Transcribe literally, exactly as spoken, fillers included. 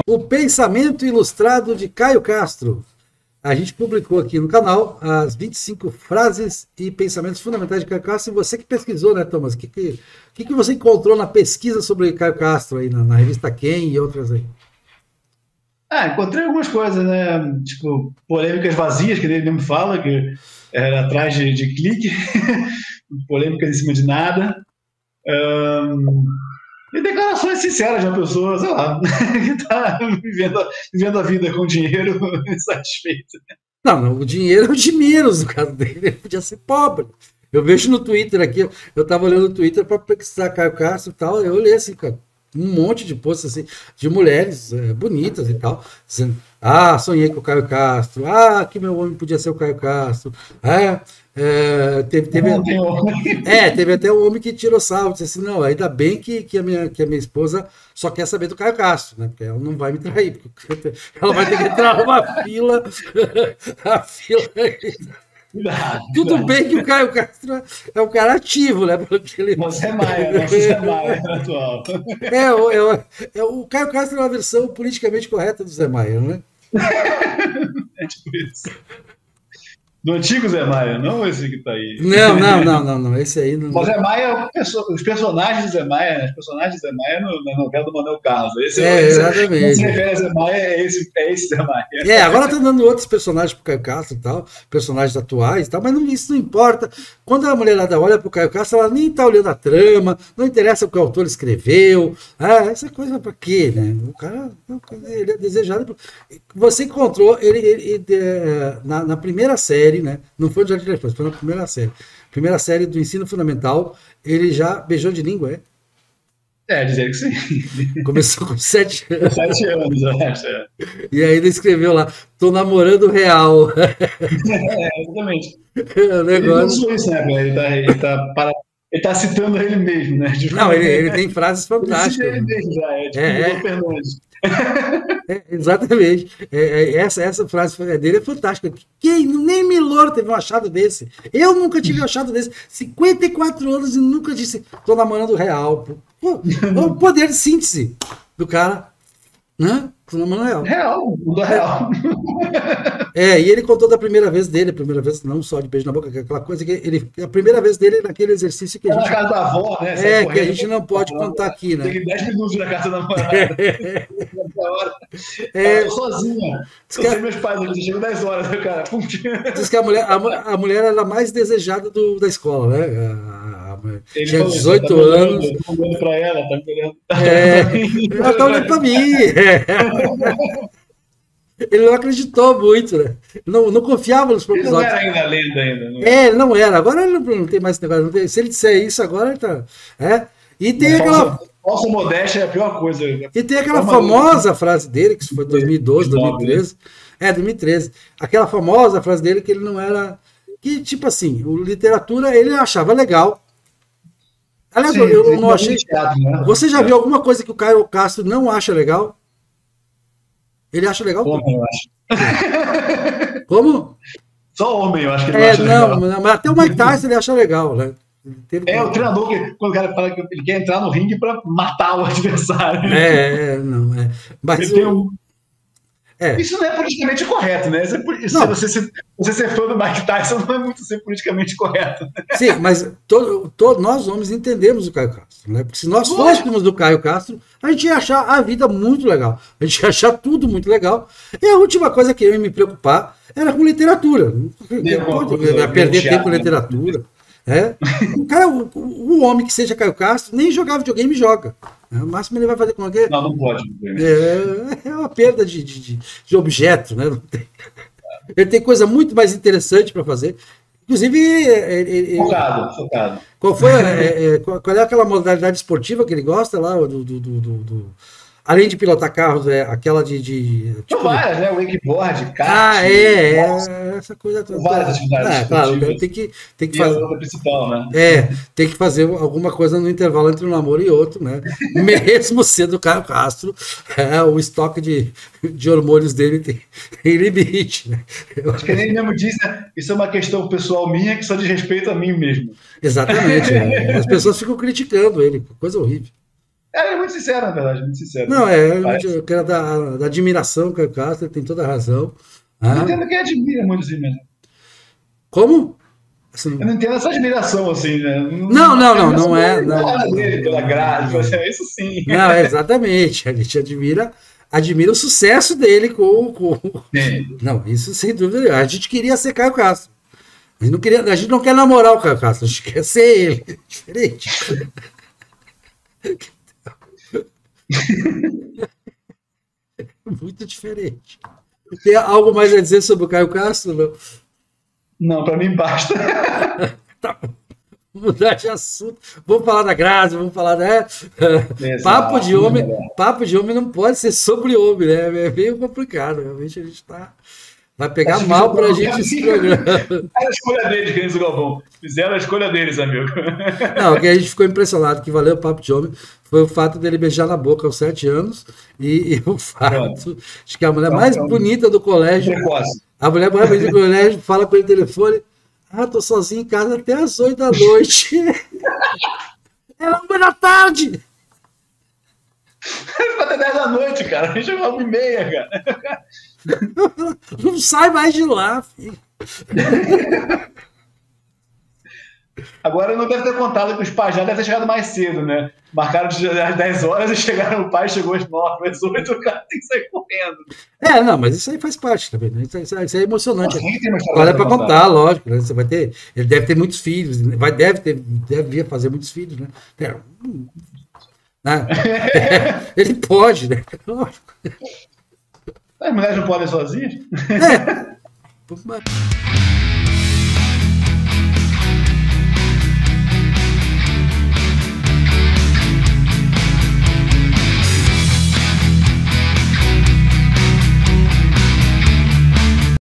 O Pensamento Ilustrado de Caio Castro. A gente publicou aqui no canal as vinte e cinco frases e pensamentos fundamentais de Caio Castro. E você que pesquisou, né, Thomas? O que, que, que, que você encontrou na pesquisa sobre Caio Castro aí na, na revista Quem e outras aí? Ah, encontrei algumas coisas, né? Tipo, polêmicas vazias, que ele mesmo fala, que era atrás de, de clique, polêmicas em cima de nada. Um, e declarações sinceras de uma pessoa, sei lá, que está vivendo, vivendo a vida com dinheiro insatisfeito. Não, não, o dinheiro é o de menos no caso dele, ele podia ser pobre. Eu vejo no Twitter aqui, eu estava olhando o Twitter para pesquisar Caio Castro e tal, eu olhei assim, cara, um monte de posts assim, de mulheres é, bonitas e tal, dizendo, ah, sonhei com o Caio Castro, ah, que meu homem podia ser o Caio Castro, é, é, teve, teve, é, teve até um homem que tirou salvo, disse assim, não, ainda bem que, que, a minha, que a minha esposa só quer saber do Caio Castro, né, porque ela não vai me trair, porque ela vai ter que entrar numa fila, a fila... Tudo bem que o Caio Castro é um cara ativo, né? Porque ele... Nosso Zé Maia, nosso Zé Maia atual. É, o, é, o, é, o Caio Castro é uma versão politicamente correta do Zé Maia, não é? É tipo isso. Do antigo Zé Maia, não esse que tá aí. Não, não, não, não, não. Esse aí não. O Zé Maia, os personagens do Zé Maia, os personagens do Zé Maia no, na novela do Manuel Carlos. Esse, é, esse, exatamente. Quando se refere a Zé Maia, é esse, é esse Zé Maia. É, agora tá dando outros personagens pro Caio Castro e tal, personagens atuais e tal, mas não, isso não importa. Quando a mulherada olha pro Caio Castro, ela nem tá olhando a trama, não interessa o que o autor escreveu. Ah, essa coisa pra quê, né? O cara, ele é desejado. Você encontrou ele, ele, ele na, na primeira série, né? Não foi no Jardim da Infância, foi na primeira série. Primeira série do ensino fundamental, ele já beijou de língua, é? É, dizer que sim. Começou com sete anos. Sete anos, eu acho. É. E aí ele escreveu lá, tô namorando real. É, exatamente. O negócio... Ele não sou isso, né, ele tá, ele tá para... Ele está citando ele mesmo, né? De não, ele, ele tem frases fantásticas. Ele mesmo já, é tipo é, o Fernandes. É, exatamente. É, é, essa, essa frase dele é fantástica. Quem, nem Milor teve um achado desse. Eu nunca tive um achado desse. cinquenta e quatro anos e nunca disse, tô namorando real. Pô, o poder de síntese do cara. Né? Tô namorando real. Real, mudou real. É, e ele contou da primeira vez dele, a primeira vez não só de beijo na boca, aquela coisa que ele, a primeira vez dele naquele exercício que a gente... Na casa da avó, né? É, que a gente não pode contar aqui, né? Tem dez minutos na casa da namorada. É. É. Eu tô sozinha. Eu sei meus pais, eu chego dez horas, cara. Diz que a mulher, a, a mulher era a mais desejada do, da escola, né? A, a, tinha dezoito tá anos. Tá olhando pra ela, tá olhando. É, ela tá olhando pra mim. É. Ele não acreditou muito, né? Não, não confiava nos próprios olhos. Ele não era ainda lenda ainda. Não é, ele não era. Agora ele não, não tem mais esse negócio. Não tem, se ele disser isso agora, ele tá... É. E tem Mas aquela... Falsa, falsa modéstia é a pior coisa. E tem aquela famosa frase dele, que foi em dois mil e doze, dois mil e treze. É, dois mil e treze. Aquela famosa frase dele que ele não era... Que, tipo assim, o literatura ele achava legal. Aliás, Sim, eu, eu não achei... Teatro, né? Você já viu alguma coisa que o Caio Castro não acha legal? Ele acha legal? Homem, eu acho. Como? Só homem, eu acho que ele é, acha não, legal. Mas até o Mike Tyson ele acha legal, né? Teve... É o treinador que, quando o cara fala que ele quer entrar no ringue para matar o adversário. É, é não, é. Mas ele o... tem um... É. Isso não é politicamente correto, né? Isso, não. Você, ser, você ser fã do Mike Tyson não é muito ser politicamente correto. Sim, mas todo, todo, nós homens entendemos o Caio Castro, né? Porque se nós fôssemos do Caio Castro, a gente ia achar a vida muito legal. A gente ia achar tudo muito legal. E a última coisa que eu ia me preocupar era com literatura. Eu ia perder tempo com literatura. É. O cara, o, o homem que seja Caio Castro, nem jogar videogame joga. O máximo ele vai fazer com alguém. Não, não pode. É, é uma perda de, de, de objeto, né? Não tem... Ele tem coisa muito mais interessante para fazer. Inclusive. Ele, focado, focado. Qual foi? É, é, qual é aquela modalidade esportiva que ele gosta lá? Do, do, do, do... Além de pilotar carros, é aquela de. de tipo, várias, né? Wakeboard, kart. Ah, é, é, essa coisa toda. Várias atividades. É, claro, tem que, tem que fazer. A principal, né? É, tem que fazer alguma coisa no intervalo entre um namoro e outro, né? Mesmo sendo o Caio Castro, é, o estoque de, de hormônios dele tem, tem limite, né? Eu... Acho que ele mesmo diz, né? Isso é uma questão pessoal minha que só diz respeito a mim mesmo. Exatamente. É. As pessoas ficam criticando ele, coisa horrível. É, ele é muito sincero, na verdade, muito sincero. Não, é, Parece. eu quero dar da admiração, Caio Castro, ele tem toda a razão. Eu não Ah, entendo quem admira muito assim mesmo. como? Assim, Eu não entendo essa admiração, assim, né? não, não, não, não é. Não, Não, não, dele, pela graça, não, isso sim. não, é exatamente. A gente admira, admira o sucesso dele com, com. Sim. Não, isso sem dúvida nenhuma. A gente queria ser Caio Castro. A gente não, queria, a gente não quer namorar o Caio Castro, a gente quer ser ele. É diferente. Muito diferente. Tem algo mais a dizer sobre o Caio Castro? Não? Não, pra mim basta. Tá bom. Mudar de assunto. Vamos falar da Grazi, vamos falar, né? Exato, Papo de homem, né? papo de homem não pode ser sobre homem, né? É meio complicado. Realmente a gente tá. Vai pegar Acho que mal pra fizeram- gente esse programa. Fizeram a escolha deles, Cris Galvão. Fizeram a escolha deles, amigo. Não, o que a gente ficou impressionado, que valeu o papo de homem, foi o fato dele beijar na boca aos sete anos e, e o fato de que a mulher mais bonita do colégio, Precoce. a mulher mais bonita do colégio fala pelo telefone: ah, tô sozinho em casa até as oito da noite. É uma da tarde. Foi até dez da noite, cara. A gente chegou uma e meia, cara. Não sai mais de lá, filho. Agora não deve ter contado que os pais já devem ter chegado mais cedo, né? Marcaram de- às dez horas e chegaram, o pai chegou às nove, às oito, o cara tem que sair correndo. É, não, mas isso aí faz parte também, né? Isso, aí- isso aí é emocionante. Nossa, tem uma história Olha para pra contar, lógico, né? Você vai ter. Ele deve ter muitos filhos, vai, deve ter, deve fazer muitos filhos, né? É, hum, né? Ele pode, né? Lógico. As mulheres não podem sozinhas? É.